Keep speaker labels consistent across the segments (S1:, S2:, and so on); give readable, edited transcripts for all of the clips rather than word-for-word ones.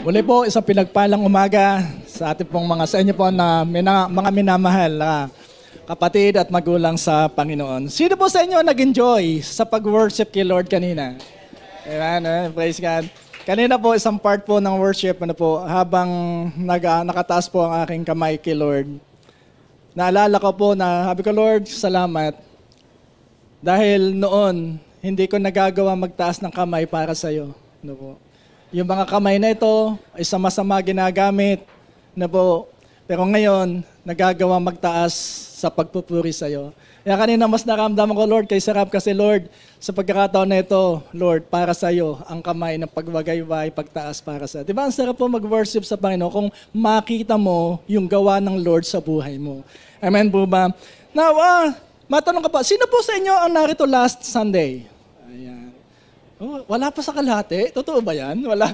S1: Muli po, isang pinagpalang umaga sa ating pong sa inyo po na mga minamahal na kapatid at magulang sa Panginoon. Sino po sa inyo nag-enjoy sa pag-worship kay Lord kanina? Amen, praise God. Kanina po, isang part po ng worship, habang nakataas po ang aking kamay kay Lord. Naalala ko po na, sabi ko, Lord, salamat. Dahil noon, hindi ko nagagawa magtaas ng kamay para sa iyo. Yung mga kamay na ito ay sama-sama ginagamit pero ngayon, nagagawa magtaas sa pagpupuri sa iyo. Kaya kanina mas naramdaman ko, Lord, kay sarap kasi, Lord, sa pagkakataon na ito, Lord, para sa iyo, ang kamay ng pagwagayway, pagtaas para sa iyo. Diba, ang sarap po mag-worship sa Panginoon kung makita mo yung gawa ng Lord sa buhay mo. Amen po ba? Now, matanong ka pa, sino po sa inyo ang narito last Sunday? Ayan. Oh, wala pa sa kalahati? Totoo ba yan? Wala.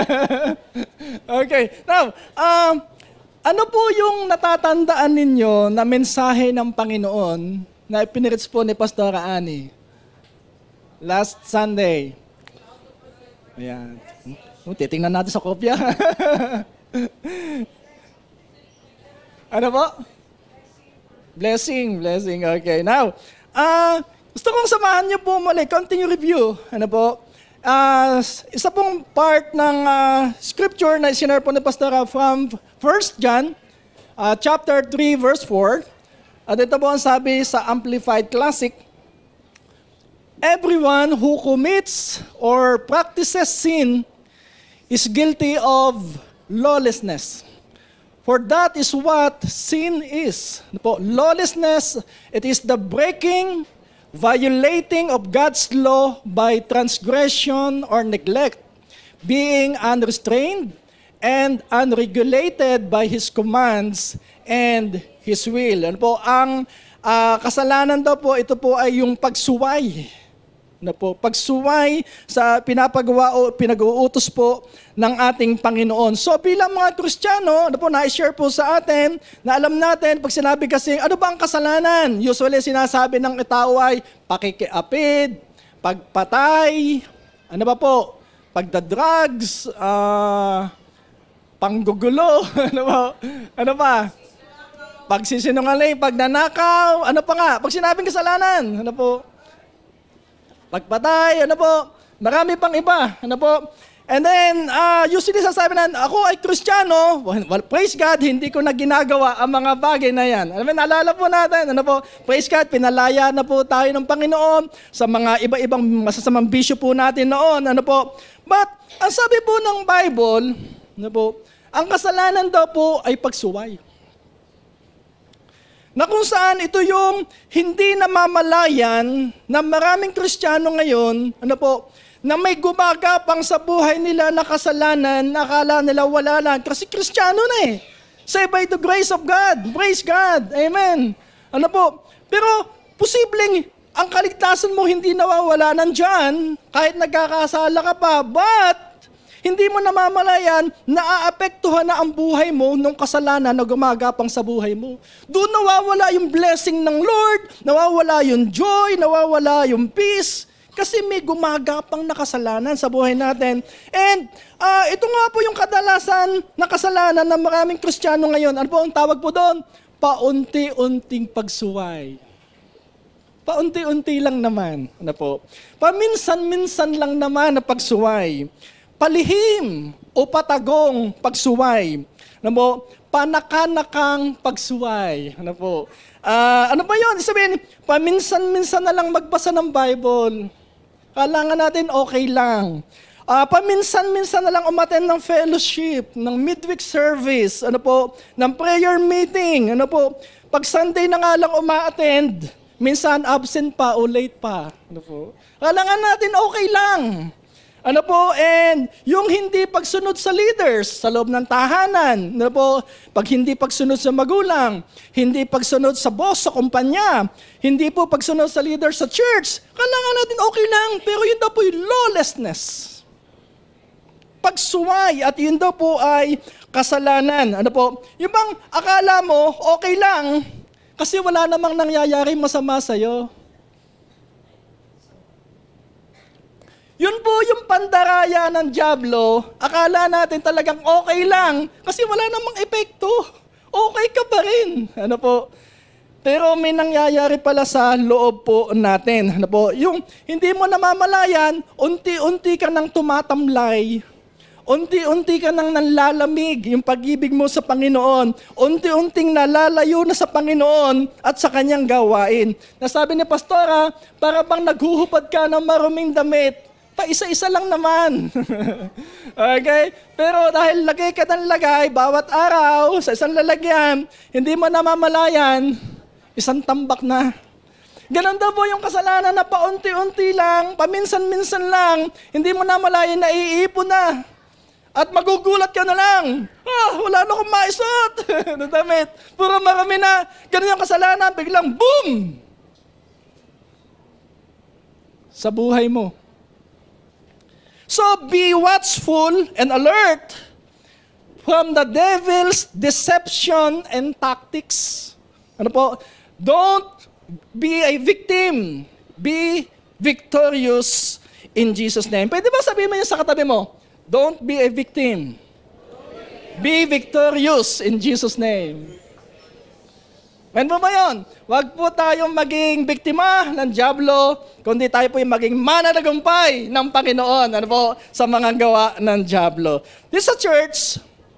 S1: Okay. Now, ano po yung natatandaan ninyo na mensahe ng Panginoon na ipinirits po ni Pastora Annie last Sunday? Ayan. Titingnan natin sa kopya. Ano po? Blessing. Okay. Now, gusto kong samahan niyo po muli, continue review. Isa pong part ng scripture na isinare po ni Pastora from 1 John, chapter 3, verse 4. At ito po ang sabi sa Amplified Classic, everyone who commits or practices sin is guilty of lawlessness. For that is what sin is. Lawlessness, it is the breaking, violating of God's law by transgression or neglect, being unrestrained and unregulated by His commands and His will. Ang kasalanan daw po, ito po ay yung pagsuway. Pagsuway sa pinapagawa o pinag-uutos po ng ating Panginoon. So bilang mga Kristiyano, na-share po sa atin na alam natin, pag sinabi kasi, ano ba ang kasalanan? Usually sinasabi ng tao ay pakikiapid, pagpatay, ano ba po? Pagdadrugs, panggugulo, ano pa? Pagsisinungaling, pagnanakaw, ano pa nga? Pag sinabing kasalanan, pagpatay, marami pang iba, And then, usually sasabi na, ako ay Kristiyano, well, praise God, hindi ko na ginagawa ang mga bagay na yan. Naalala po natin, praise God, pinalaya na po tayo ng Panginoon sa mga iba-ibang masasamang bisyo po natin noon, But, ang sabi po ng Bible, ang kasalanan daw po ay pagsuway. Na kung saan ito yung hindi namamalayan na maraming Kristiyano ngayon, na may gumagapang sa buhay nila na kasalanan, nakala nila wala lang. Kasi Kristiyano na Say by the grace of God. Praise God. Amen. Pero posibleng ang kaligtasan mo hindi nawawala nandyan, kahit nagkakasala ka pa, but hindi mo namamalayan, naaapektuhan na ang buhay mo nung kasalanan na gumagapang sa buhay mo. Doon nawawala yung blessing ng Lord, nawawala yung joy, nawawala yung peace, kasi may gumagapang na kasalanan sa buhay natin. And ito nga po yung kadalasan na kasalanan ng maraming Kristiyano ngayon. Ano po ang tawag po doon? Paunti-unting pagsuway. Paunti-unti lang naman. Paminsan-minsan lang naman na pagsuway. Palihim o patagong pagsuway. Panakanakang pagsuway. Ano ba yun? Sabihin, paminsan-minsan na lang magbasa ng Bible. Kailangan natin okay lang. Paminsan-minsan na lang umattend ng fellowship, ng midweek service, ng prayer meeting. Pag Sunday na nga lang uma-attend, minsan absent pa o late pa. Kailangan natin okay lang. And yung hindi pagsunod sa leaders sa loob ng tahanan, pag hindi pagsunod sa magulang, hindi pagsunod sa boss sa kumpanya, hindi po pagsunod sa leaders sa church, kailangan natin okay lang, pero yun daw po yung lawlessness. Pagsuway, at yun daw po ay kasalanan. Yung bang akala mo okay lang, kasi wala namang nangyayari masama sa'yo. Yun po yung pandaraya ng dyablo. Akala natin talagang okay lang kasi wala namang epekto. Okay ka pa rin. Ano po? Pero may nangyayari pala sa loob po natin. Ano po? Yung hindi mo namamalayan, unti-unti ka nang tumatamlay. Unti-unti ka nang nanlalamig yung pag-ibig mo sa Panginoon. Unti-unting nalalayo na sa Panginoon at sa kanyang gawain. Nasabi ni Pastora, para bang naghuhupad ka ng maruming damit. Pa-isa-isa lang naman. Okay? Pero dahil lagay ka ng lagay, bawat araw, sa isang lalagyan, hindi mo namamalayan, isang tambak na. Ganon daw po yung kasalanan na paunti-unti lang, paminsan-minsan lang, hindi mo namalayan na iipon na. At magugulat ka na lang. Wala na akong maisot. Na damit. Puro marami na. Ganon yung kasalanan, biglang boom! Sa buhay mo. So be watchful and alert from the devil's deception and tactics. Ano po? Don't be a victim. Be victorious in Jesus' name. Pwede ba sabihin mo yun sa katabi mo? Don't be a victim. Be victorious in Jesus' name. Ano ba yun? Huwag po tayong maging biktima ng dyablo, kundi tayo po yung maging mananagumpay ng Panginoon. Ano po? Sa mga gawa ng dyablo. This is a church.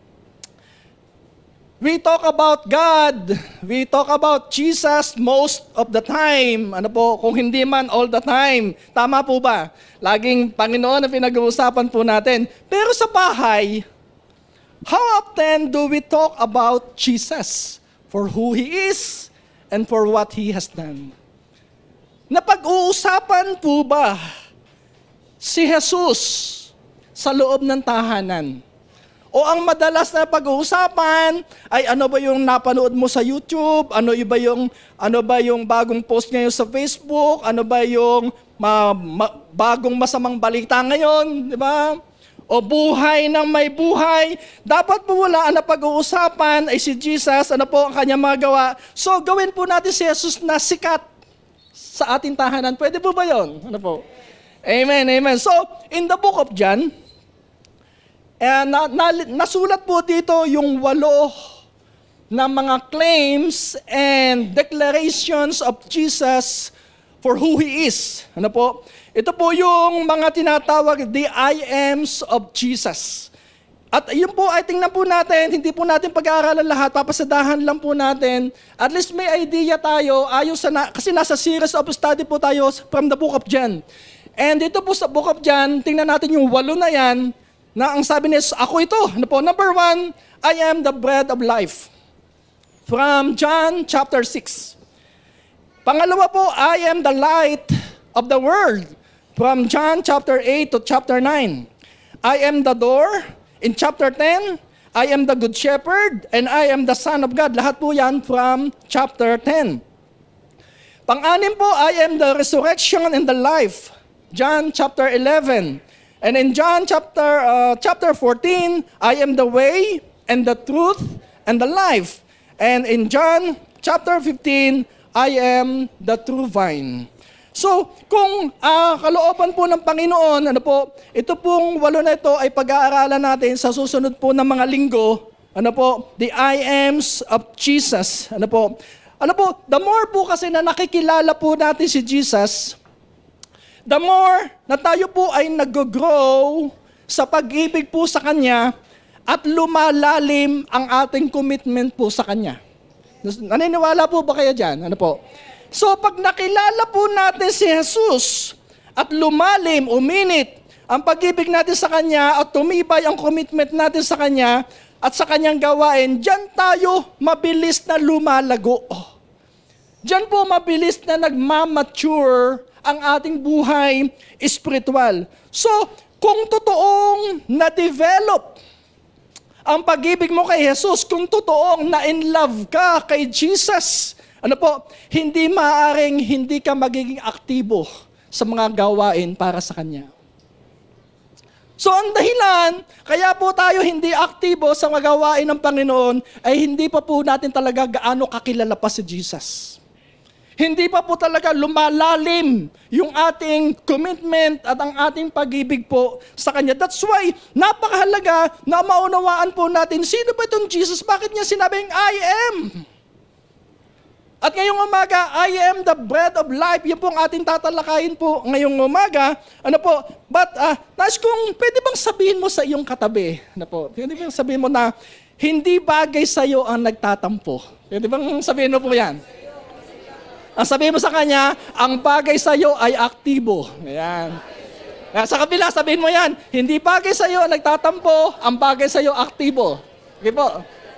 S1: We talk about God. We talk about Jesus most of the time. Ano po? Kung hindi man all the time. Tama po ba? Laging Panginoon ang pinag-uusapan po natin. Pero sa bahay, how often do we talk about Jesus? For who He is and for what He has done. Napag-uusapan po ba si Jesus sa loob ng tahanan? O ang madalas na pag-uusapan ay ano ba yung napanood mo sa YouTube? Ano ba yung bagong post ngayon sa Facebook? Ano ba yung bagong masamang balita ngayon? Di ba? O buhay ng may buhay. Dapat po wala na pag-uusapan ay si Jesus, ano po ang kanyang mga gawa. So gawin po natin si Jesus na sikat sa ating tahanan. Pwede po ba yun? Ano po? Amen, amen. So, in the book of John, nasulat po dito yung 8 na mga claims and declarations of Jesus for who He is. Ano po? Ito po yung mga tinatawag, the I ams of Jesus. At yun po ay tingnan po natin, hindi po natin pag-aaralan lahat, papasadahan lang po natin. At least may idea tayo, kasi nasa series of study po tayo from the book of John. And dito po sa book of John, tingnan natin yung 8 na yan, na ang sabi niya, ako ito. Ano po? Number 1, I am the bread of life. From John chapter 6. Pangalawa po, I am the light of the world. From John chapter 8 to chapter 9. I am the door. In chapter 10, I am the good shepherd and I am the Son of God. Lahat po yan from chapter 10. Pang-anim po, I am the resurrection and the life. John chapter 11. And in John chapter 14, I am the way and the truth and the life. And in John chapter 15, I am the true vine. So, kung kalooban po ng Panginoon, ano po, ito pong 8 na ito ay pag-aaralan natin sa susunod po ng mga linggo, ano po, the I ams of Jesus. Ano po, the more po kasi na nakikilala po natin si Jesus, the more na tayo po ay nag-grow sa pag-ibig po sa Kanya at lumalalim ang ating commitment po sa Kanya. Naniniwala po ba kayo dyan? Ano po? So pag nakilala po natin si Jesus at lumalim, uminit ang pag-ibig natin sa Kanya at tumibay ang commitment natin sa Kanya at sa Kanyang gawain, dyan tayo mabilis na lumalago. Dyan po mabilis na nagmamature ang ating buhay espiritual. So kung totoong na-develop ang pag-ibig mo kay Jesus, kung totoong na-in love ka kay Jesus, ano po, hindi maaaring hindi ka magiging aktibo sa mga gawain para sa Kanya. So ang dahilan, kaya po tayo hindi aktibo sa mga gawain ng Panginoon, ay hindi pa po natin talaga gaano kakilala pa si Jesus. Hindi pa po talaga lumalalim yung ating commitment at ang ating pag-ibig po sa Kanya. That's why, napakahalaga na maunawaan po natin, sino ba itong Jesus? Bakit niya sinabing, I am? At ngayong umaga, I am the bread of life. Yun po ang ating tatalakayin po ngayong umaga. But, nais kong, pwede bang sabihin mo sa iyong katabi? Pwede bang sabihin mo na, hindi bagay sa iyo ang nagtatampo? Pwede bang sabihin mo po yan? Ang sabihin mo sa kanya, ang bagay sa iyo ay aktibo. Ayan. Sa kabila, sabihin mo yan, hindi bagay sa iyo ang nagtatampo, ang bagay sa iyo aktibo. Okay po.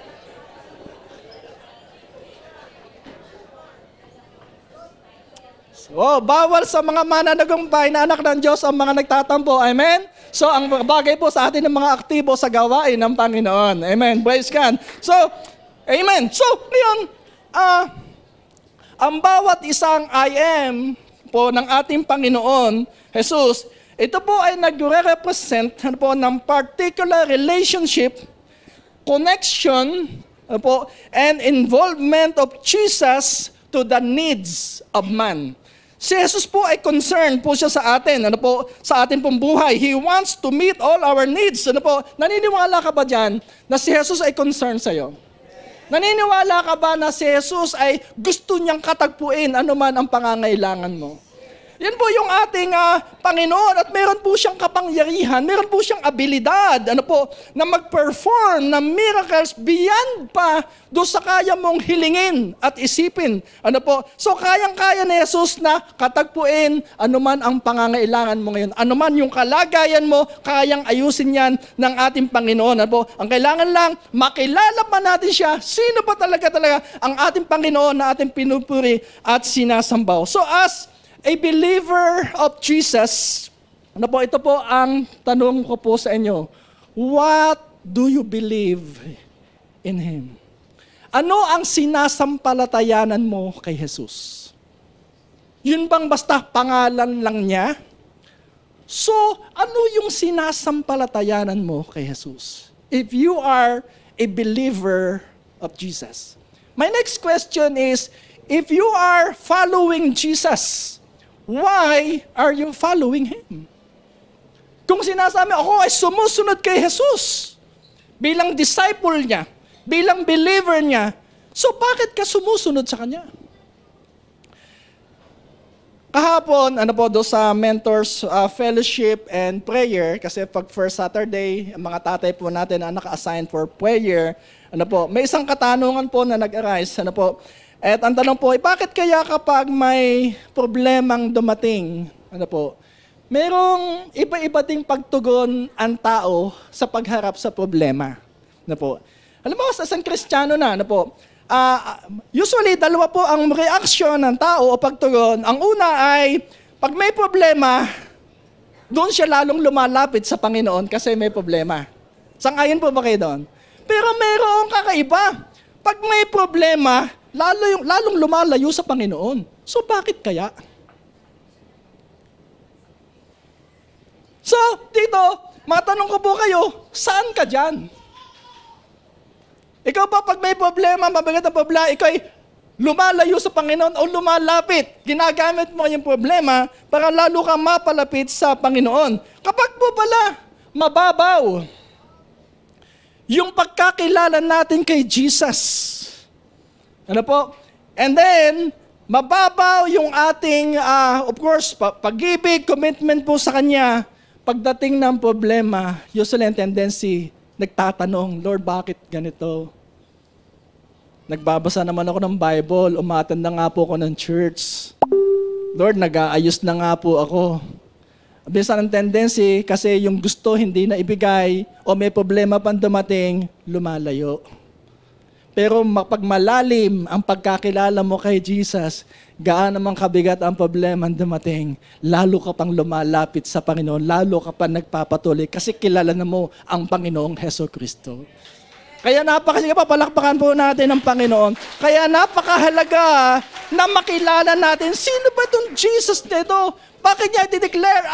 S1: So, bawal sa mga mananagumpay na anak ng Diyos ang mga nagtatampo. Amen? So, ang bagay po sa atin ng mga aktibo sa gawain ng Panginoon. Amen? Praise God. So, amen. So, ngayon, ang bawat isang I am po ng ating Panginoon, Jesus, ito po ay nagre-represent ng particular relationship, connection, and involvement of Jesus to the needs of man. Si Jesus po ay concerned po siya sa atin, sa atin pong buhay. He wants to meet all our needs. Naniniwala ka ba dyan na si Jesus ay concerned sa'yo? Naniniwala ka ba na si Jesus ay gusto niyang katagpuin anuman ang pangangailangan mo? Yan po yung ating Panginoon at meron po siyang kapangyarihan, meron po siyang abilidad, na mag-perform ng miracles beyond pa doon sa kaya mong hilingin at isipin. So kayang-kaya ni Jesus na katagpuin anuman ang pangangailangan mo ngayon. Anuman yung kalagayan mo, kayang ayusin yan ng ating Panginoon. Ang kailangan lang, makilala pa natin siya, sino ba talaga ang ating Panginoon na ating pinupuri at sinasambaw. So as a believer of Jesus, ito po ang tanong ko po sa inyo. What do you believe in Him? Ano ang sinasampalatayanan mo kay Jesus? Yun bang basta pangalan lang niya? So, ano yung sinasampalatayanan mo kay Jesus? If you are a believer of Jesus. My next question is, if you are following Jesus, why are you following Him? Kung sinasabi, ako ay sumusunod kay Jesus bilang disciple niya, bilang believer niya, so bakit ka sumusunod sa Kanya? Kahapon, doon sa Mentors Fellowship and Prayer, kasi pag first Saturday, ang mga tatay po natin na naka-assign for prayer, may isang katanungan po na nag-arise, at ang tanong po ay, bakit kaya kapag may problemang dumating, merong iba-iba ding pagtugon ang tao sa pagharap sa problema. Alam mo, sa isang Kristiyano usually dalawa po ang reaksyon ng tao o pagtugon. Ang una ay, pag may problema, doon siya lalong lumalapit sa Panginoon kasi may problema. Sang-ayon po ba kayo doon? Pero mayroong kakaiba. Pag may problema, lalong lumalayo sa Panginoon. So, bakit kaya? So, dito, matanong ko po kayo, saan ka dyan? Ikaw ba, pag may problema, mabigat ang problema, ikaw ay lumalayo sa Panginoon o lumalapit? Ginagamit mo yung problema para lalo kang mapalapit sa Panginoon. Kapag po pala, mababaw, yung pagkakilala natin kay Jesus, and then, mababaw yung ating, of course, pag-ibig, commitment po sa Kanya. Pagdating ng problema, usually ang tendency, nagtatanong, Lord, bakit ganito? Nagbabasa naman ako ng Bible, umatan na nga po ako ng church. Lord, nag-aayos na nga po ako. Bisa ng tendency, kasi yung gusto hindi na ibigay, o may problema pang dumating, lumalayo. Pero pag malalim ang pagkakilala mo kay Jesus, gaano mang kabigat ang problema dumating, lalo ka pang lumalapit sa Panginoon, lalo ka pang nagpapatuloy kasi kilala na mo ang Panginoong Hesukristo. Kaya papalakpakan po natin ang Panginoon. Kaya napakahalaga na makilala natin, sino ba itong Jesus nito? Bakit niya i-declare,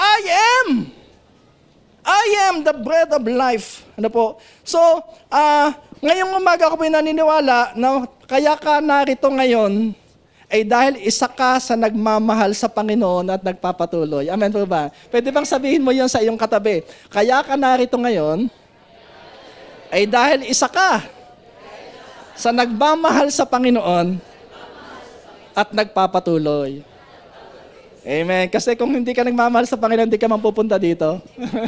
S1: I am the bread of life. So, ngayong umaga ako po naniniwala na kaya ka narito ngayon ay dahil isa ka sa nagmamahal sa Panginoon at nagpapatuloy. Amen po ba? Pwede bang sabihin mo yan sa iyong katabi? Kaya ka narito ngayon, ay dahil isa ka sa nagmamahal sa Panginoon at nagpapatuloy. Amen. Kasi kung hindi ka nagmamahal sa Panginoon, hindi ka man pupunta dito.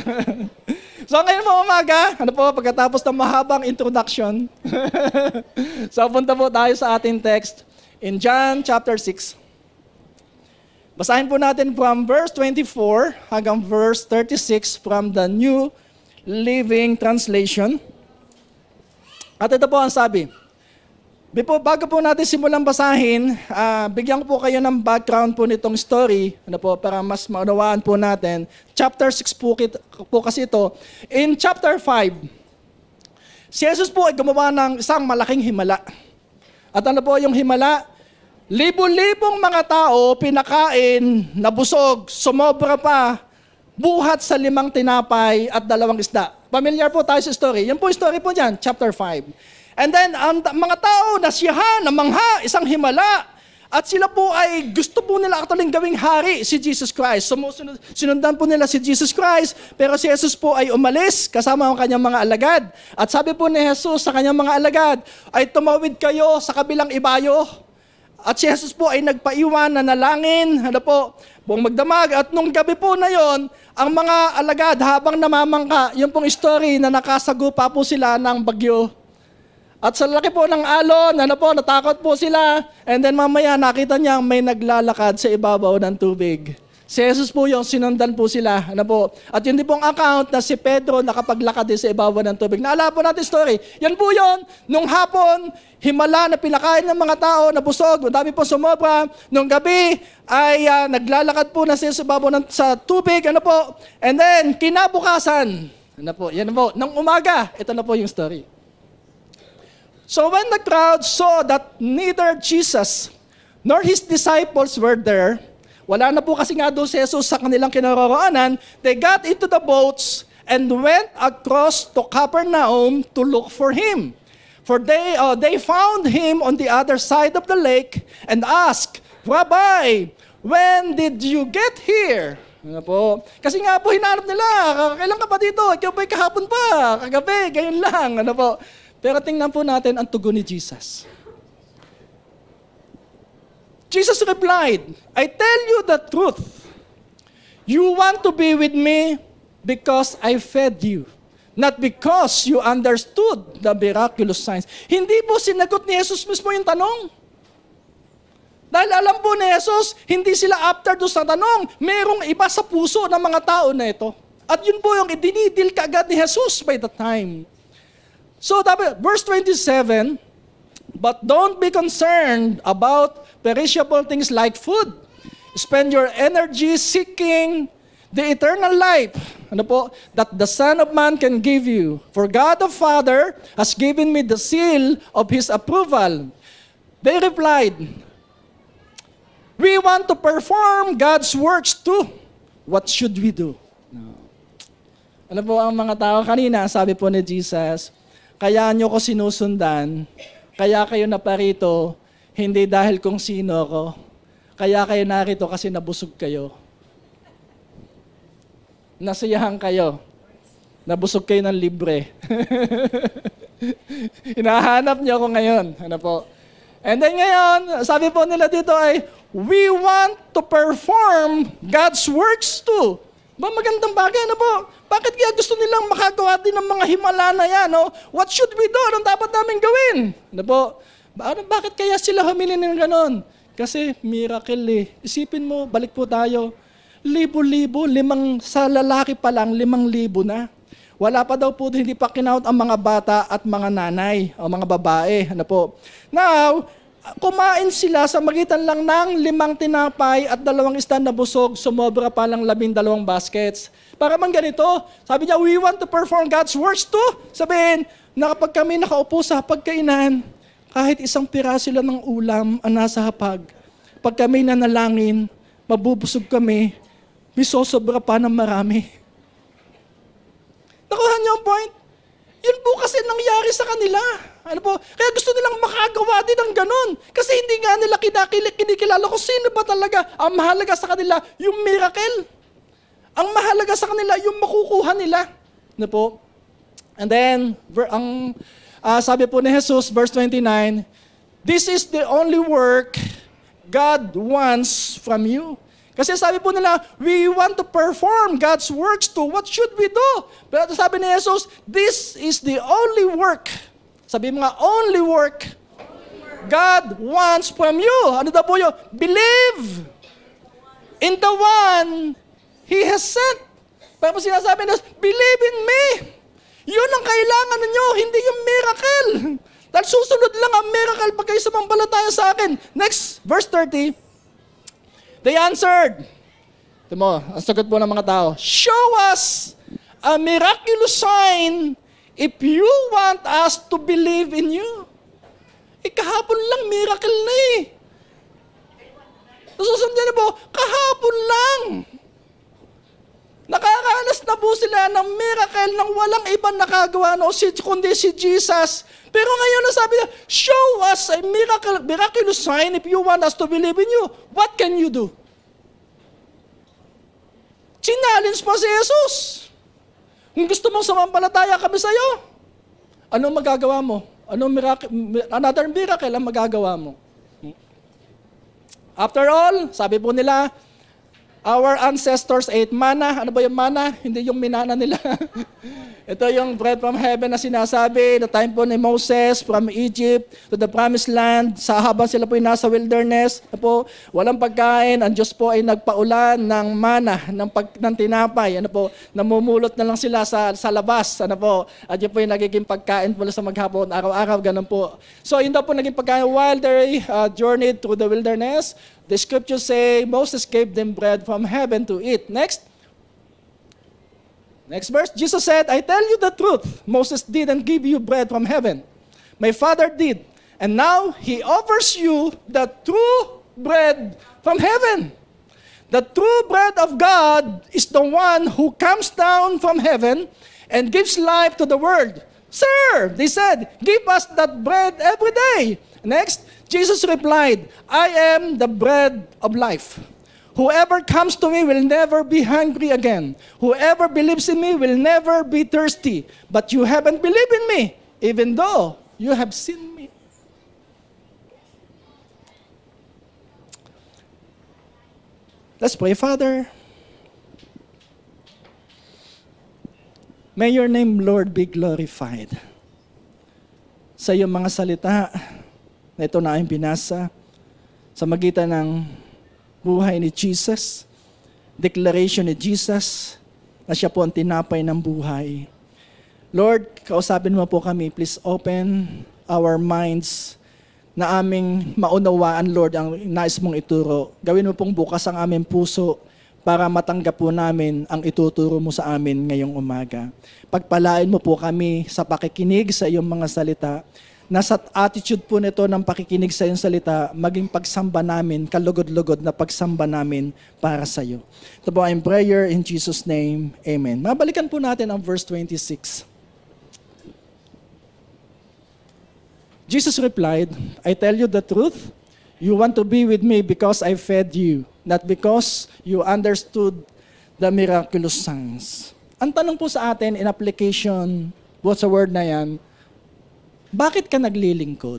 S1: So ngayon po umaga, pagkatapos ng mahabang introduction, so punta po tayo sa ating text in John chapter 6. Basahin po natin from verse 24 hanggang verse 36 from the New Living Translation. At ito po ang sabi. Bago po natin simulang basahin, bigyan ko po kayo ng background po nitong story, para mas maunawaan po natin. Chapter 6 po kasi ito. In chapter 5, si Jesus po ay gumawa ng isang malaking himala. At ano po yung himala? Libo-libong mga tao pinakain, nabusog, sumobra pa, buhat sa 5 tinapay at 2 isda. Familiar po tayo sa story. Yan po yung story po dyan, chapter 5. And then, ang mga tao nasiyahan, namangha, isang himala. At sila po ay gusto po nila actually gawing hari si Jesus Christ. Sinundan po nila si Jesus Christ, pero si Jesus po ay umalis kasama ang kanyang mga alagad. At sabi po ni Jesus sa kanyang mga alagad, ay tumawid kayo sa kabilang ibayo. At si Jesus po ay nagpaiwan na nalangin, buong magdamag. At nung gabi po na yon, ang mga alagad habang namamangka, yung pong story na nakasagupa po sila ng bagyo. At sa laki po ng alon, natakot po sila. And then mamaya nakita niya may naglalakad sa ibabaw ng tubig. Si Jesus po yung sinundan po sila. At yun din pong account na si Pedro nakapaglakad din sa ibabaw ng tubig. Naalala po natin story. Yan po yun. Nung hapon, himala na pinakain ng mga tao, nabusog, madami po sumobra. Nung gabi, ay naglalakad po na sa ibabaw sa tubig. And then, kinabukasan. Nung umaga, ito na po yung story. So when the crowd saw that neither Jesus nor his disciples were there, wala na po kasi nga doon si Jesus sa kanilang kinaroroonan, they got into the boats and went across to Capernaum to look for him. For they found him on the other side of the lake and asked, Rabbi, when did you get here? Kasi nga po hinanap nila, kailan ka ba dito? Ikaw ba'y kahapon pa? Kagabi, gayon lang. Pero tingnan po natin ang tugon ni Jesus. Jesus replied, I tell you the truth. You want to be with me because I fed you, not because you understood the miraculous signs. Hindi po sinagot ni Jesus mismo yung tanong. Dahil alam po ni Jesus, hindi sila after doon sa tanong. Merong iba sa puso ng mga tao na ito. At yun po yung idinidil kaagad ni Jesus by the time. So, verse 27, but don't be concerned about perishable things like food. Spend your energy seeking the eternal life that the Son of Man can give you. For God the Father has given me the seal of His approval. They replied, we want to perform God's works too. What should we do? Ano po ang mga tao kanina, sabi po ni Jesus, kaya nyo ko sinusundan, kaya kayo naparito, hindi dahil kung sino ako, kaya kayo narito kasi nabusog kayo. Nasiyahan kayo, nabusog kayo ng libre. Hinahanap nyo ako ngayon. And then ngayon, sabi po nila dito ay, we want to perform God's works too. Magandang bagay, Bakit kaya gusto nilang makagawa din ng mga himala na yan, What should we do? Anong dapat namin gawin? Bakit kaya sila humili ng ganon? Kasi miracle Isipin mo, balik po tayo. Libo-libo, sa lalaki pa lang, 5,000 na. Wala pa daw po, hindi pa kinount ang mga bata at mga nanay o mga babae. Now, kumain sila sa magitan lang ng 5 tinapay at 2 isda na busog, sumobra pa lang 12 baskets. Para man ganito, sabi niya, we want to perform God's works too. Sabihin, na kapag kami nakaupo sa pagkainan, kahit isang piraso lang ng ulam ang nasa hapag, pag kami nanalangin, mabubusog kami, may sosobra pa ng marami. Nakuha niyo ang point? Yun po kasi nangyari sa kanila. Ano po? Kaya gusto nilang makagawa din ng ganun. Kasi hindi nga nila kinikilala kung sino ba talaga. Ang mahalaga sa kanila, yung miracle. Ang mahalaga sa kanila, yung makukuha nila. Ano po? And then, sabi po ni Jesus, verse 29, this is the only work God wants from you. Kasi sabi po nila, we want to perform God's works too. What should we do? Pero sabi ni Jesus, this is the only work. Sabi mo nga, only work God wants from you. Ano daw po yun? Believe in the one He has sent. Pero sinasabi niya, believe in me. Yun ang kailangan ninyo, hindi yung miracle. Dahil susunod lang ang miracle pag kayo sumampalataya sa akin. Next, verse 30. They answered. Ito mo, ang sagot po ng mga tao, show us a miraculous sign if you want us to believe in you. Kahapon lang, miracle na eh. Susundan niyo po, kahapon lang. Nakakaranas na po sila ng miracle nang walang ibang nakagawa kundi si Jesus. Pero ngayon nasabi niya, show us a miraculous sign if you want us to believe in you. What can you do? Challenge pa si Jesus. Kung gusto mong sumampalataya kami sa iyo, anong magagawa mo? Another miracle ang magagawa mo. After all, sabi po nila, our ancestors ate manna. Ano ba yung manna? Hindi yung minana nila. Ito yung bread from heaven na sinasabi, the time po ni Moses from Egypt to the promised land. Sa habang sila po nasa wilderness, po, walang pagkain, ang Diyos po ay nagpaulan ng manna, ng tinapay. Namumulot na lang sila sa labas. At yun po yung nagiging pagkain mula sa maghapon, araw-araw, ganun po. So yun daw po naging pagkain while they journeyed through the wilderness. The scriptures say, Moses gave them bread from heaven to eat. Next verse, Jesus said, I tell you the truth, Moses didn't give you bread from heaven. My Father did. And now, He offers you the true bread from heaven. The true bread of God is the one who comes down from heaven and gives life to the world. Sir, they said, give us that bread every day. Next, Jesus replied, I am the bread of life. Whoever comes to me will never be hungry again. Whoever believes in me will never be thirsty. But you haven't believed in me, even though you have seen me. Let's pray. Father, may your name, Lord, be glorified. Sa iyong mga salita na ito na aming binasa, sa magitan ng buhay ni Jesus, declaration ni Jesus, na siya po ang tinapay ng buhay. Lord, kausapin mo po kami, please open our minds na aming maunawaan, Lord, ang nais mong ituro. Gawin mo pong bukas ang aming puso para matanggap po namin ang ituturo mo sa amin ngayong umaga. Pagpalain mo po kami sa pakikinig sa iyong mga salita. Nasa attitude po nito ng pakikinig sa iyong salita, maging pagsamba namin, kalugod-lugod na pagsamba namin para sa iyo. Ito po ang prayer in Jesus' name. Amen. Mabalikan po natin ang verse 26. Jesus replied, I tell you the truth, you want to be with me because I fed you, not because you understood the miraculous signs. Ang tanong po sa atin in application, what's the word na yan, bakit ka naglilingkod?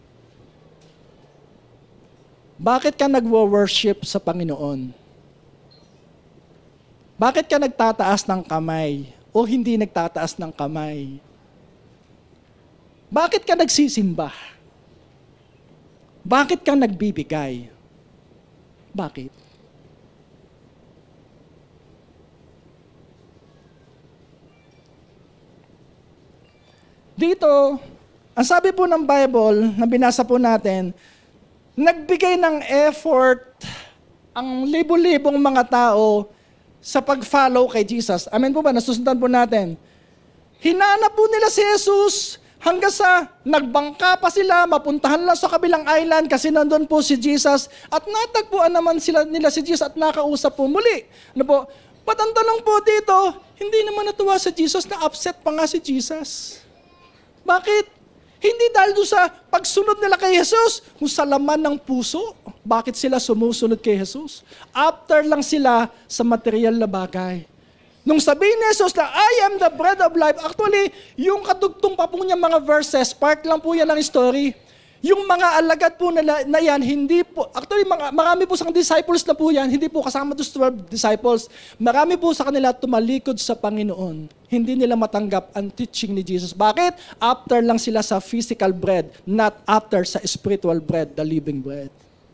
S1: Bakit ka nagwo-worship sa Panginoon? Bakit ka nagtataas ng kamay o hindi nagtataas ng kamay? Bakit ka nagsisimba? Bakit ka nagbibigay? Bakit? Dito, ang sabi po ng Bible, na binasa po natin, nagbigay ng effort ang libo-libong mga tao sa pag-follow kay Jesus. Amen po ba? Nasusundan po natin. Hinanap po nila si Jesus hanggang sa nagbangka pa sila, mapuntahan lang sa kabilang island kasi nandun po si Jesus at natagpuan naman nila si Jesus at nakausap po muli. Ano po? But ang tanong po dito, hindi naman natuwa si Jesus, na upset pa nga si Jesus. Bakit? Hindi dahil doon sa pagsunod nila kay Jesus, kung sa laman ng puso. Bakit sila sumusunod kay Jesus? After lang sila sa material na bagay. Nung sabihin ni Jesus na, I am the bread of life, actually, yung kadugtong pa po niya mga verses, part lang po yan ng story. Yung mga alagad po na yan, hindi po, actually marami po sa disciples na po yan, hindi po kasama doon sa 12 disciples. Marami po sa kanila tumalikod sa Panginoon. Hindi nila matanggap ang teaching ni Jesus. Bakit? After lang sila sa physical bread, not after sa spiritual bread, the living bread.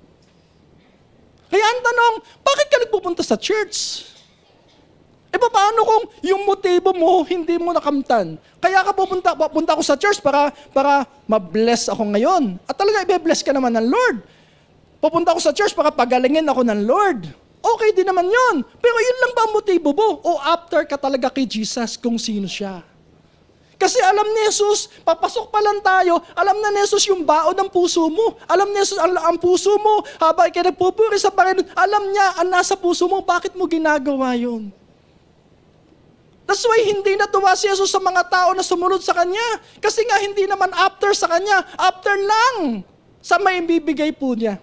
S1: Kaya ang tanong, bakit ka nagpupunta sa church? Paano kung yung motibo mo, hindi mo nakamtan? Kaya ka pupunta ako sa church para ma-bless ako ngayon. At talaga i-bless ka naman ng Lord. Pupunta ako sa church para pagalingin ako ng Lord. Okay din naman yun. Pero yun lang ba ang motibo mo? O after ka talaga kay Jesus kung sino siya? Kasi alam ni Jesus, papasok pa lang tayo, alam na ni Jesus yung baon ng puso mo. Alam ni Jesus ang puso mo, habang ka nagpupuri sa Panginoon, alam niya ang nasa puso mo, bakit mo ginagawa yun? That's why hindi natuwa si Jesus sa mga tao na sumunod sa Kanya. Kasi nga hindi naman after sa Kanya, after lang sa may bibigay po niya.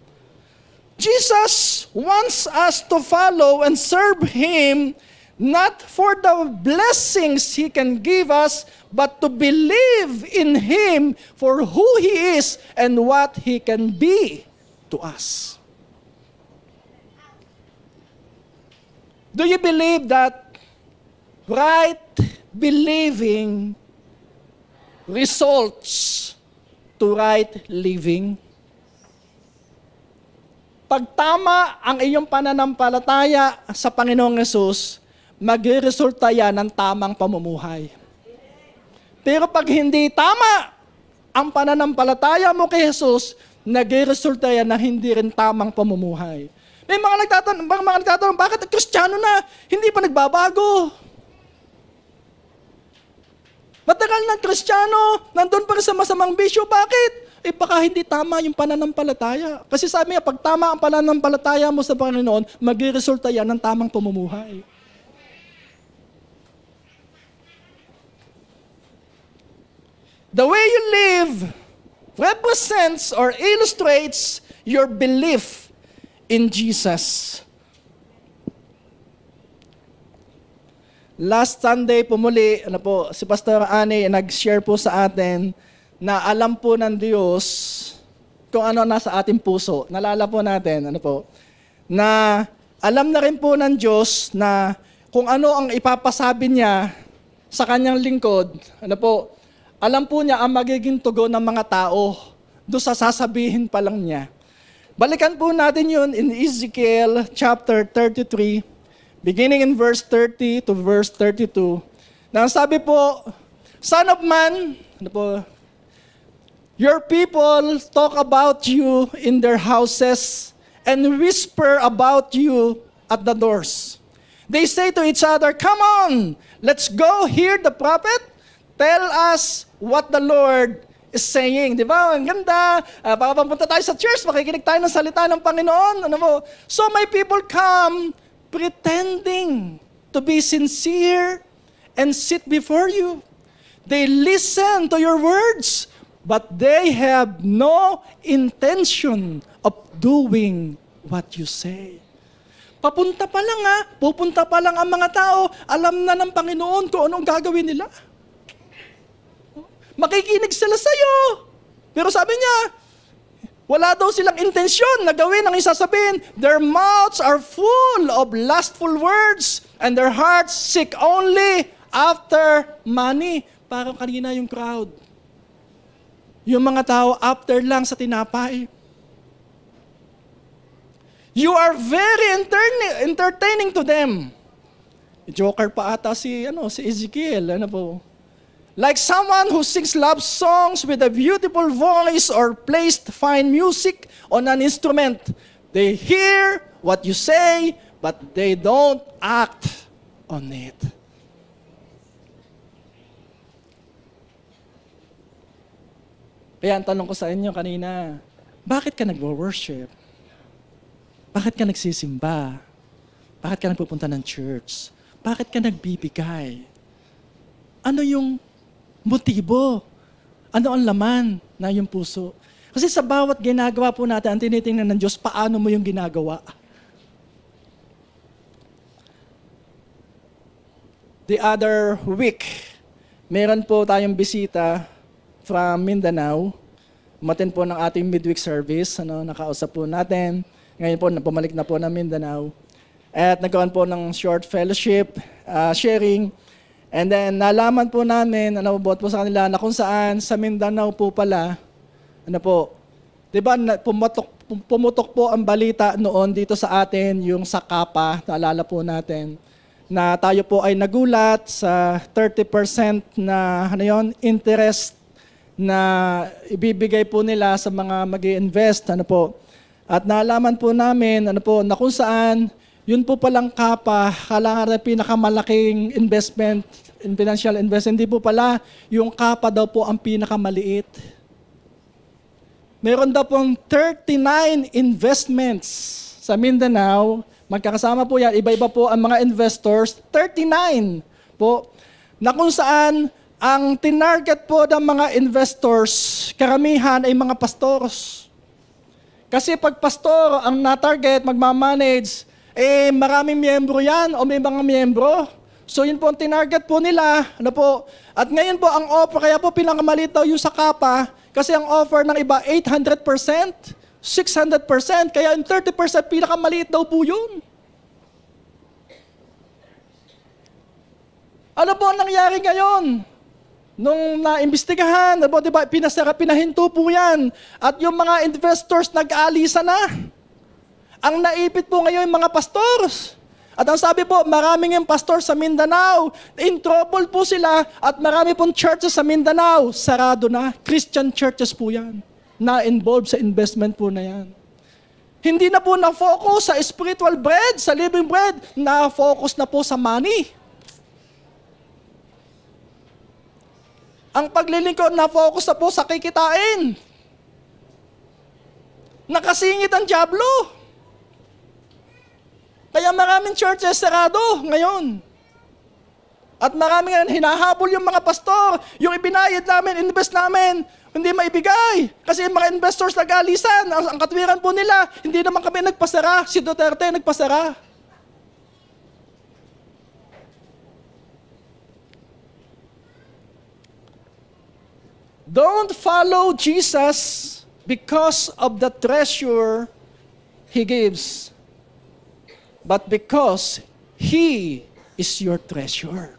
S1: Jesus wants us to follow and serve Him not for the blessings He can give us, but to believe in Him for who He is and what He can be to us. Do you believe that right believing results to right living? Pag tama ang iyong pananampalataya sa Panginoong Hesus, magresulta yan ng tamang pamumuhay. Pero pag hindi tama ang pananampalataya mo kay Hesus, nagresulta yan ng hindi rin tamang pamumuhay. May mga nagtatanong, bakit Kristiyano na, hindi pa nagbabago? Matagal na Kristiyano, nandun pa rin sa masamang bisyo, bakit? Baka hindi tama yung pananampalataya. Kasi sabi nga, pag tama ang pananampalataya mo sa Panginoon, magresulta yan ng tamang pamumuhay. The way you live represents or illustrates your belief in Jesus. Last Sunday po muli, si Pastor Ani nag-share po sa atin na alam po ng Diyos kung ano nasa ating puso. Nalala po natin, na alam na rin po ng Diyos na kung ano ang ipapasabi niya sa kanyang lingkod, alam po niya ang magiging tugon ng mga tao doon sa sasabihin pa lang niya. Balikan po natin yun in Ezekiel chapter 33, beginning in verse 30 to verse 32. Na sabi po, Son of man, your people talk about you in their houses and whisper about you at the doors. They say to each other, come on, let's go hear the prophet. Tell us what the Lord is saying. Di ba? Ang ganda. Papunta tayo sa church, makikinig tayo ng salita ng Panginoon. So my people come pretending to be sincere and sit before you. They listen to your words, but they have no intention of doing what you say. Pupunta pa lang ang mga tao, alam na ng Panginoon kung anong gagawin nila. Makikinig sila sa'yo. Pero sabi niya, wala daw silang intensyon na gawin ang isasabihin. Their mouths are full of lustful words and their hearts seek only after money. Parang kanina yung crowd. Yung mga tao after lang sa tinapay. You are very entertaining to them. Joker pa ata si Ezekiel. Like someone who sings love songs with a beautiful voice or plays fine music on an instrument. They hear what you say, but they don't act on it. Kaya ang tanong ko sa inyo kanina, bakit ka nag-worship? Bakit ka nagsisimba? Bakit ka nagpupunta ng church? Bakit ka nagbibigay? Ano yung motibo? Ano ang laman na yung puso? Kasi sa bawat ginagawa po natin, ang tinitingnan ng Diyos, paano mo yung ginagawa? The other week, meron po tayong bisita from Mindanao. Umattend po ng ating midweek service. Nakausap po natin. Ngayon po, pumalik na po ng Mindanao. At nagkaroon po ng short fellowship, sharing. And then, nalaman po namin, buot po sa kanila, na kung saan sa Mindanao po pala, di ba, pumutok po ang balita noon dito sa atin, yung sa Kapa, naalala po natin, na tayo po ay nagulat sa 30% na interest na ibibigay po nila sa mga mag-i-invest. At nalaman po namin na kung saan, yun po palang Kapa, kailangan na pinakamalaking investment, in financial investment. Hindi po pala, yung Kapa daw po ang pinakamaliit. Meron daw pong 39 investments sa Mindanao. Magkakasama po yan, iba-iba po ang mga investors. 39 po, na kung saan ang tinarget po ng mga investors, karamihan ay mga pastors. Kasi pag pastor ang na-target, magmamanage, maraming miyembro yan o may mga miyembro. So yun po ang tinarget po nila. At ngayon po ang offer, kaya po pinakamalit daw yung sa Kapa, kasi ang offer ng iba 800%, 600%, kaya yung 30% pinakamaliit daw po yun. Ano po ang nangyari ngayon? Nung naimbestigahan, diba, pinahinto po yan. At yung mga investors nag-aalisa na. Ang naipit po ngayon yung mga pastors. At ang sabi po, maraming yung pastor sa Mindanao, in trouble po sila, at marami pong churches sa Mindanao, sarado na. Christian churches po yan, na involved sa investment po na yan. Hindi na po na-focus sa spiritual bread, sa living bread, na-focus na po sa money. Ang paglilingkod na-focus na po sa kikitain. Nakasingit ang dyablo. Kaya maraming churches sarado ngayon. At maraming hinahabol yung mga pastor. Yung ibinayad namin, invest namin, hindi maibigay. Kasi yung mga investors nag-alisan. Ang katwiran po nila, hindi naman kami nagpasara. Si Duterte nagpasara. Don't follow Jesus because of the treasure He gives, but because He is your treasure.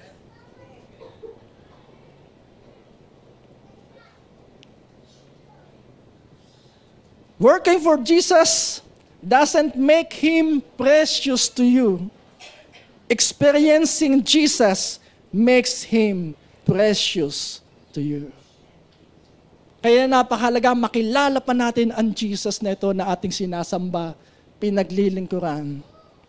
S1: Working for Jesus doesn't make Him precious to you. Experiencing Jesus makes Him precious to you. Kaya napakahalaga makilala pa natin ang Jesus na ito na ating sinasamba, pinaglilingkuran.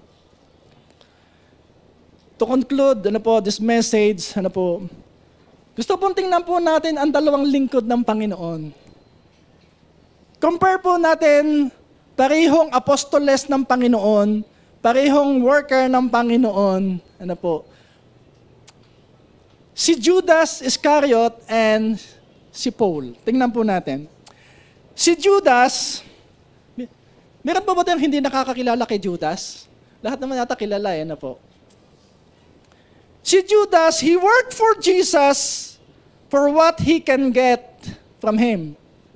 S1: To conclude, this message, gusto pong tingnan po natin ang dalawang lingkod ng Panginoon. Compare po natin, parehong apostoles ng Panginoon, parehong worker ng Panginoon, si Judas Iscariot and si Paul. Tingnan po natin. Si Judas, meron pa ba tayong hindi nakakakilala kay Judas? Lahat naman yata kilala, Si Judas, he worked for Jesus for what he can get from Him.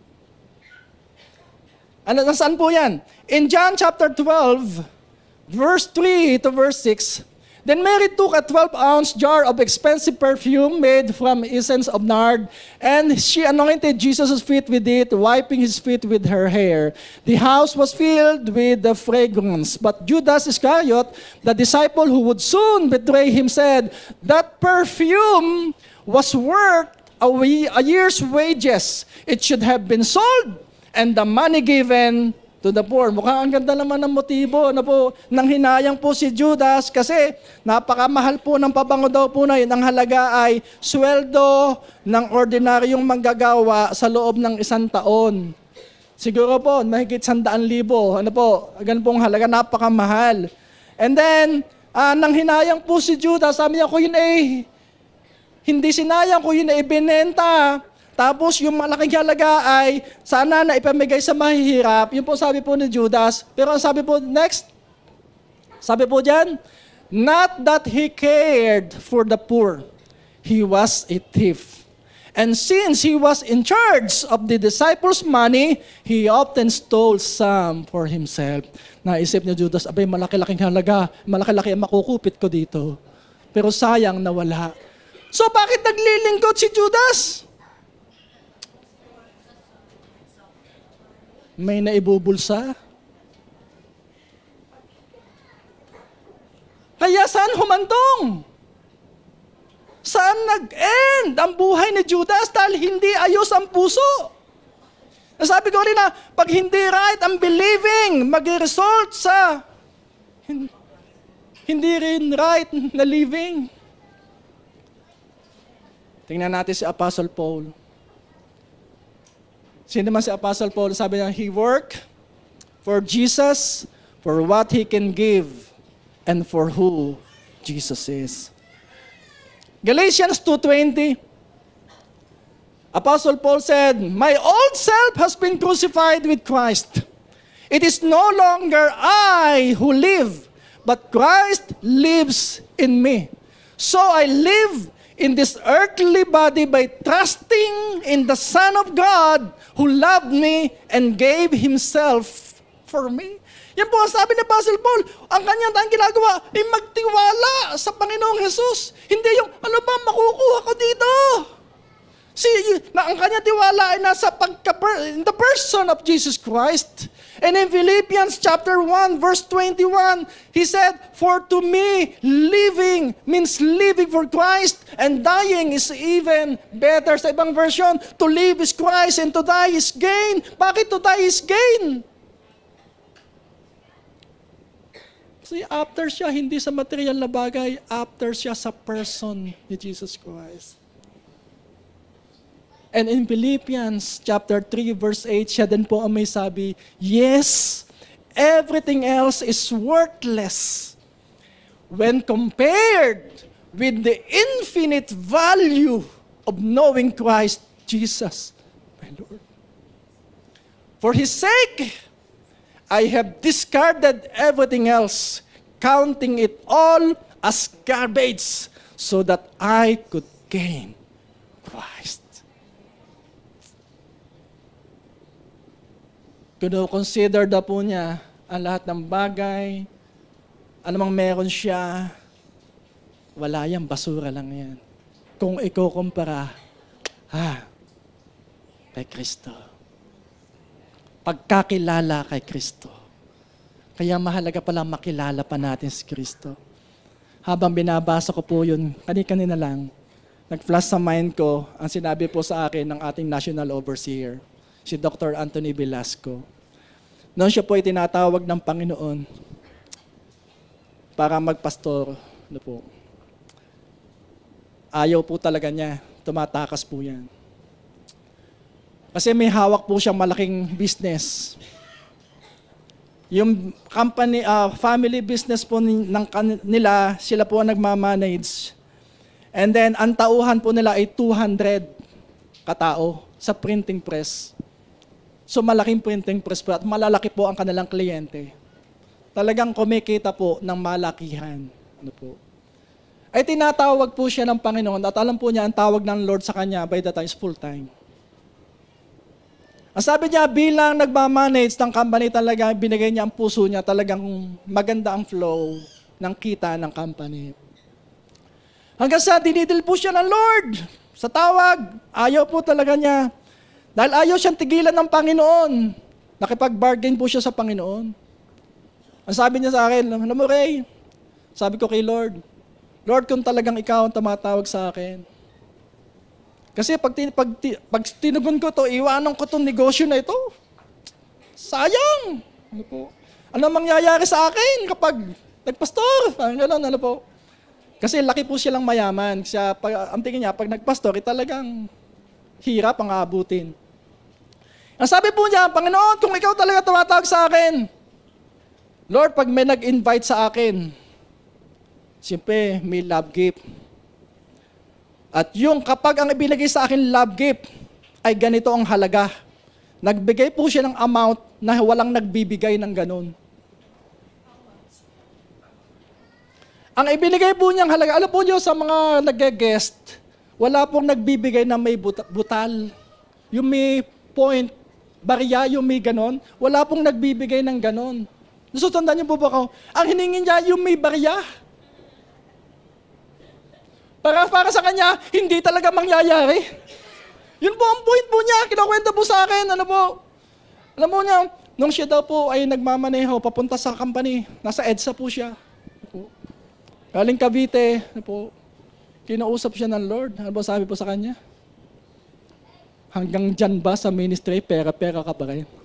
S1: Nasaan po yan? In John chapter 12, verse 3 to verse 6, then Mary took a 12-ounce jar of expensive perfume made from essence of nard, and she anointed Jesus' feet with it, wiping His feet with her hair. The house was filled with the fragrance. But Judas Iscariot, the disciple who would soon betray Him, said, that perfume was worth a year's wages. It should have been sold, and the money given to the poor. Mukhang ang ganda naman ng motibo nang hinayang po si Judas kasi napakamahal po ng pabango daw po na yun. Ang halaga ay sweldo ng ordinaryong manggagawa sa loob ng 1 taon. Siguro po, mahigit 100,000. Ganun pong halaga, napakamahal. And then, nang hinayang po si Judas, sabi niya, kung yun hindi sinayang, kung yun ibinenta Tapos yung malaking halaga ay sana na ipamigay sa mahihirap. Yun po sabi po ni Judas. Pero ang sabi po next, sabi po dyan, not that he cared for the poor. He was a thief. And since he was in charge of the disciples' money, he often stole some for himself. Naisip ni Judas, abay malaki-laking halaga, malaki-laki ang makukupit ko dito. Pero sayang nawala. So bakit naglilingkod si Judas? May naibubulsa. Kaya saan humantong? Saan nag-end ang buhay ni Judas dahil hindi ayos ang puso? Nasabi ko rin na pag hindi right ang believing, mag-result sa hindi rin right na living. Tingnan natin si Apostle Paul. Sino naman si Apostle Paul? Sabi niya, he worked for Jesus, for what he can give, and for who Jesus is. Galatians 2:20, Apostle Paul said, my old self has been crucified with Christ. It is no longer I who live, but Christ lives in me. So I live in this earthly body by trusting in the Son of God who loved me and gave Himself for me. Yan po ang sabi ni Apostle Paul, ang kanyang tayong ginagawa ay magtiwala sa Panginoong Jesus. Hindi yung, ano ba makukuha ko dito? Ang kanyang tiwala ay nasa in the person of Jesus Christ. And in Philippians chapter 1, verse 21, he said, for to me, living means living for Christ, and dying is even better. Sa ibang version, to live is Christ and to die is gain. Bakit to die is gain? Kasi after siya, hindi sa material na bagay, after siya sa person ni Jesus Christ. And in Philippians chapter 3 verse 8, siya din po ang may sabi, yes, everything else is worthless when compared with the infinite value of knowing Christ Jesus, my Lord. For His sake, I have discarded everything else, counting it all as garbage, so that I could gain Christ. Consider na po niya ang lahat ng bagay, anumang meron siya, wala yan, basura lang yan. Kung ikukumpara, kay Kristo. Pagkakilala kay Kristo. Kaya mahalaga pala makilala pa natin si Kristo. Habang binabasa ko po yun, kanina lang, nag-flash sa mind ko ang sinabi po sa akin ng ating National Overseer, si Dr. Anthony Velasco. Noon siya po ay tinatawag ng Panginoon para magpastor. Ano po. Ayaw po talaga niya. Tumatakas po yan. Kasi may hawak po siyang malaking business. Yung company, family business po nila, sila po ang nagmamanage. And then, ang tauhan po nila ay 200 katao sa printing press. So, malaking printing press po at malalaki po ang kanilang kliyente. Talagang kumikita po ng malakihan. Ano po? Ay tinatawag po siya ng Panginoon at alam po niya ang tawag ng Lord sa kanya by the time is full time. Ang sabi niya, bilang nagmamanage ng company talaga, binigay niya ang puso niya, talagang maganda ang flow ng kita ng company. Hanggang sa dinidil po siya ng Lord sa tawag. Ayaw po talaga niya. Dahil ayaw siyang tigilan ng Panginoon. Nakipag-bargain po siya sa Panginoon. Ang sabi niya sa akin, alam mo Ray, sabi ko kay Lord, Lord, kung talagang ikaw ang tumatawag sa akin, kasi pag tinugon ko to, iwanan ko tong negosyo na ito. Sayang! Ano po? Ano mangyayari sa akin kapag nagpastor? Parang gano'n, ano po? Kasi laki po silang mayaman. Ang tingin niya, pag nagpastor, talagang hirap ang aabutin. Ang sabi po niya, Panginoon, kung ikaw talaga tumatawag sa akin, Lord, pag may nag-invite sa akin, siyempre, may love gift. At yung kapag ang ibinigay sa akin love gift, ay ganito ang halaga. Nagbigay po siya ng amount na walang nagbibigay ng ganun. Ang ibinigay po niyang halaga, alam po niyo sa mga nag-guest, wala pong nagbibigay na may butal. Yung may point, barya, yung may ganon, wala pong nagbibigay ng ganon. So, tandaan niyo po ba ako, ang hiningin niya yung may barya. Para sa kanya, hindi talaga mangyayari. Yun po ang point po niya, kinakwenta po sa akin, ano po. Alam mo niya, nung siya daw po ay nagmamaneho, papunta sa company, nasa EDSA po siya. Ano po. Galing Cavite, ano po, kinausap siya ng Lord. Ano po sabi po sa kanya? Hanggang dyan ba sa ministry, pera-pera ka pa rin?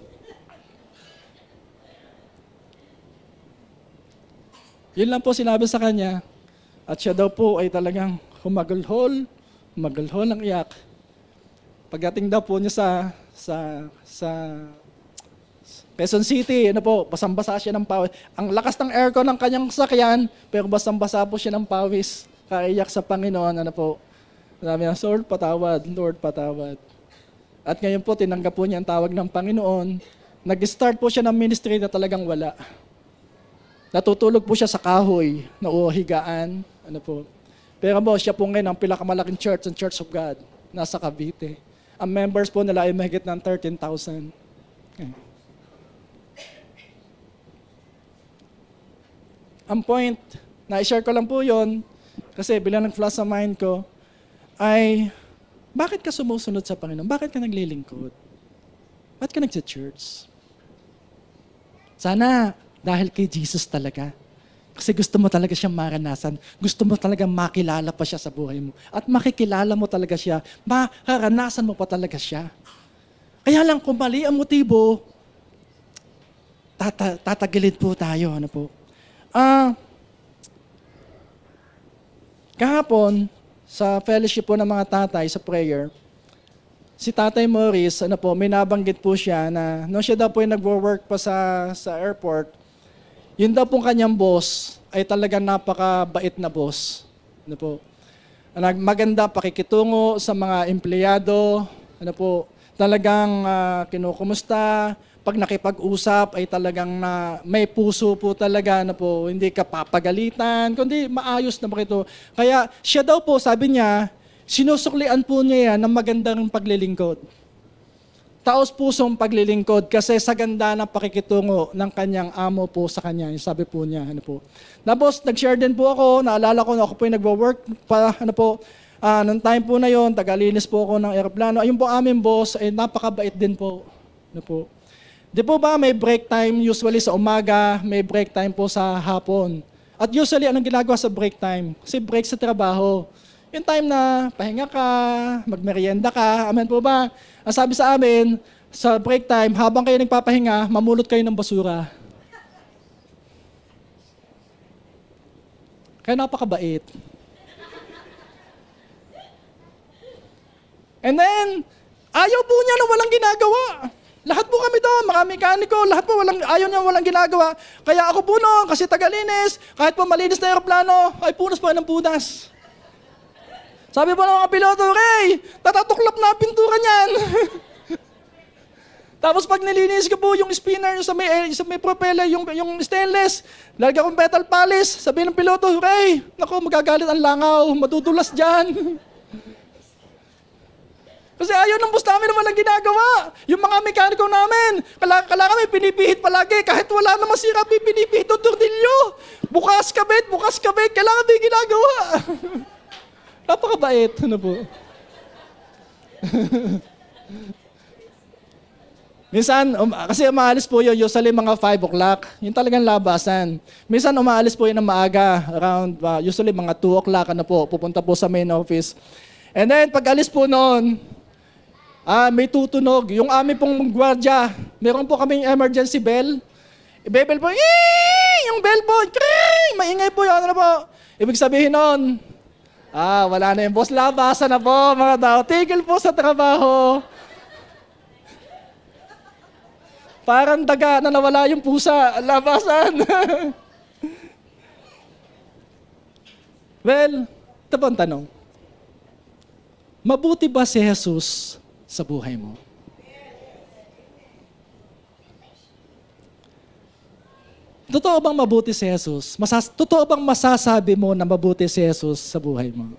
S1: Yun lang po sinabi sa kanya. At siya daw po ay talagang humagulhol ng iyak. Pagdating daw po niya sa Quezon City, ano po, basang-basa siya ng pawis. Ang lakas ng aircon ng kanyang sakyan, pero basang-basa po siya ng pawis. Kaiyak sa Panginoon, ano po. Sabi niya, Lord, patawad, Lord, patawad. At ngayon po, tinanggap po niya ang tawag ng Panginoon. Nag-start po siya ng ministry na talagang wala. Natutulog po siya sa kahoy na higaan, ano po. Pero po, siya po ngayon ang pinakamalaking church, ang Church of God, nasa Cavite. Ang members po nila ay mahigit ng 13,000. Okay. Ang point, na-share ko lang po yon kasi bilang nag-flash sa mind ko, ay, bakit ka sumusunod sa Panginoon? Bakit ka naglilingkod? Bakit ka nagsa-church? Sana, dahil kay Jesus talaga. Kasi gusto mo talaga siyang maranasan. Gusto mo talaga makilala pa siya sa buhay mo. At makikilala mo talaga siya. Makaranasan mo pa talaga siya. Kaya lang, kung mali ang motibo, tatagilid po tayo. Ano po? Kahapon, sa fellowship po ng mga tatay sa prayer, si Tatay Morris, ano po, may nabanggit po siya na nung siya daw po yung nagwo-work pa sa airport, yun daw pong kanyang boss ay talagang napakabait na boss. Ano po? Maganda pakikitungo sa mga empleyado. Ano po? Talagang kinukumusta. Pag nakipag-usap ay talagang may puso po talaga. Ano po? Hindi ka papagalitan. Kundi maayos na ito. Kaya siya daw po, sabi niya, sinusuklian po niya yan ng magandang paglilingkod. Taos-pusong paglilingkod kasi sa ganda ng pakikitungo ng kanyang amo po sa kanya. Yung sabi po niya, ano po. Tapos, nag-share din po ako, naalala ko na ako po yung nagwo-work pa, ano po, nung time po na yon, tagalinis po ako ng aeroplano. Ayun po aming boss, ay napakabait din po. Ano po. Di po ba may break time usually sa umaga, may break time po sa hapon. At usually, anong ginagawa sa break time? Kasi break sa trabaho. Yung time na pahinga ka, magmerienda ka, amen po ba? Ang sabi sa amin, sa break time, habang kayo nagpapahinga, mamulot kayo ng basura. Kaya napakabait. And then, ayaw po niya na walang ginagawa. Lahat po kami doon, mga mekaniko, lahat po ayaw niya walang ginagawa. Kaya ako po noon, kasi tagalinis, kahit po malinis na aeroplano, ay punas pa ng punas. Sabi po ng mga piloto, Ray, tatatuklap na ang pintura niyan. Tapos pag nilinis ko po yung spinner sa may propeller, yung stainless, lalagyan akong metal polish, sabi ng piloto, Ray, naku, magagalit ang langaw, madudulas dyan. Kasi ayaw ng boss namin na walang ginagawa. Yung mga mekaniko namin, kailangan may pinipihit palagi, kahit wala namang sira, pinipihit ng tordilyo. Bukas kabit, kailangan may ginagawa. Napakabait, ano po. Minsan, kasi umaalis po yun, usually mga 5 o'clock. Yung talagang labasan. Minsan umaalis po yun ng maaga, around, usually mga 2 o'clock, ano po, pupunta po sa main office. And then, pag alis po noon, may tutunog. Yung amin pong gwardiya, meron po kaming emergency bell. Ibebel po, yung bell po, maingay po yun, ano po. Ibig sabihin noon, wala na yung boss. Labasan na po, mga tao. Tigil po sa trabaho. Parang daga na nawala yung pusa. Labasan. Well, ito po ang tanong. Mabuti ba si Jesus sa buhay mo. Totoo bang mabuti si Jesus? Totoo bang masasabi mo na mabuti si Jesus sa buhay mo?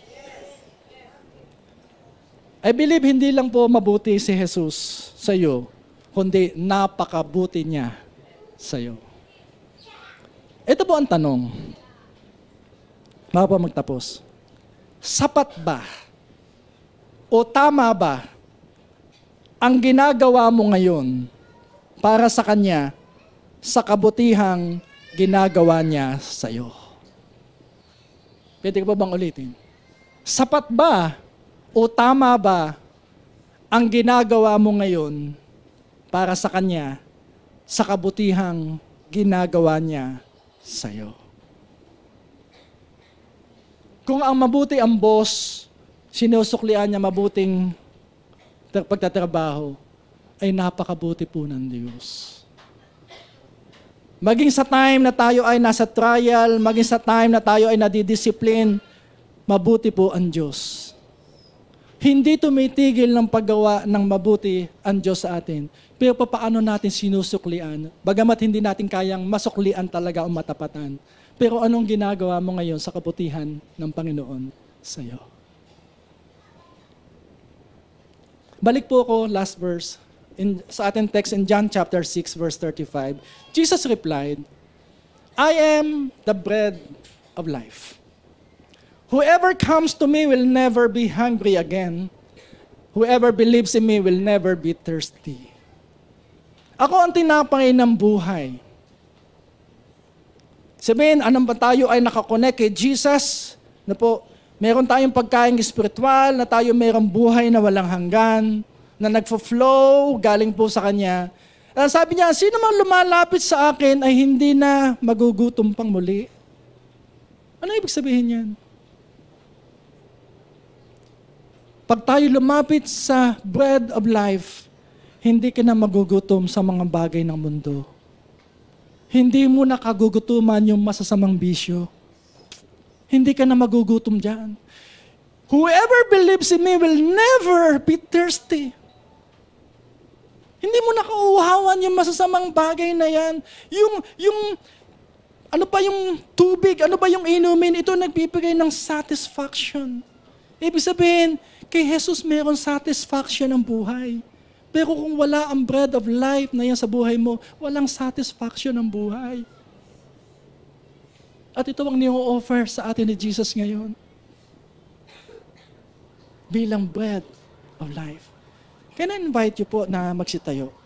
S1: I believe hindi lang po mabuti si Jesus sa iyo, kundi napakabuti niya sa iyo. Ito po ang tanong. Bago pa magtapos. Sapat ba o tama ba ang ginagawa mo ngayon para sa Kanya sa kabutihang ginagawa niya sa iyo? Pwede ko ba bang ulitin? Sapat ba o tama ba ang ginagawa mo ngayon para sa Kanya sa kabutihang ginagawa niya sa iyo? Kung ang mabuti ang boss, sinusuklian niya mabuting pagtatrabaho, ay napakabuti po ng Diyos. Maging sa time na tayo ay nasa trial, maging sa time na tayo ay nadidiscipline, mabuti po ang Diyos. Hindi tumitigil ng paggawa ng mabuti ang Diyos sa atin. Pero paano natin sinusuklian? Bagamat hindi natin kayang masuklian talaga o matapatan. Pero anong ginagawa mo ngayon sa kabutihan ng Panginoon sa iyo? Balik po ako, last verse. Sa ating text in John chapter 6, verse 35. Jesus replied, I am the bread of life. Whoever comes to me will never be hungry again. Whoever believes in me will never be thirsty. Ako ang tinapay ng buhay. Sabihin, anong ba tayo ay nakakonect kay Jesus? Na po, meron tayong pagkain espiritual, na tayo merong buhay na walang hanggan, na nagfo-flow galing po sa Kanya. Sabi niya, sino mang lumalapit sa akin ay hindi na magugutom pang muli. Ano ibig sabihin yan? Pag tayo lumapit sa bread of life, hindi ka na magugutom sa mga bagay ng mundo. Hindi mo na kagugutuman yung masasamang bisyo. Hindi ka na magugutom dyan. Whoever believes in me will never be thirsty. Hindi mo na kauuhawan yung masasamang bagay na yan. Ano pa yung tubig, ano ba yung inumin, ito nagbibigay ng satisfaction. Ibig sabihin, kay Jesus meron satisfaction ng buhay. Pero kung wala ang bread of life na yan sa buhay mo, walang satisfaction ng buhay. At ito ang ni-offer sa atin ni Jesus ngayon. Bilang bread of life. Can I invite you po na magsitayo?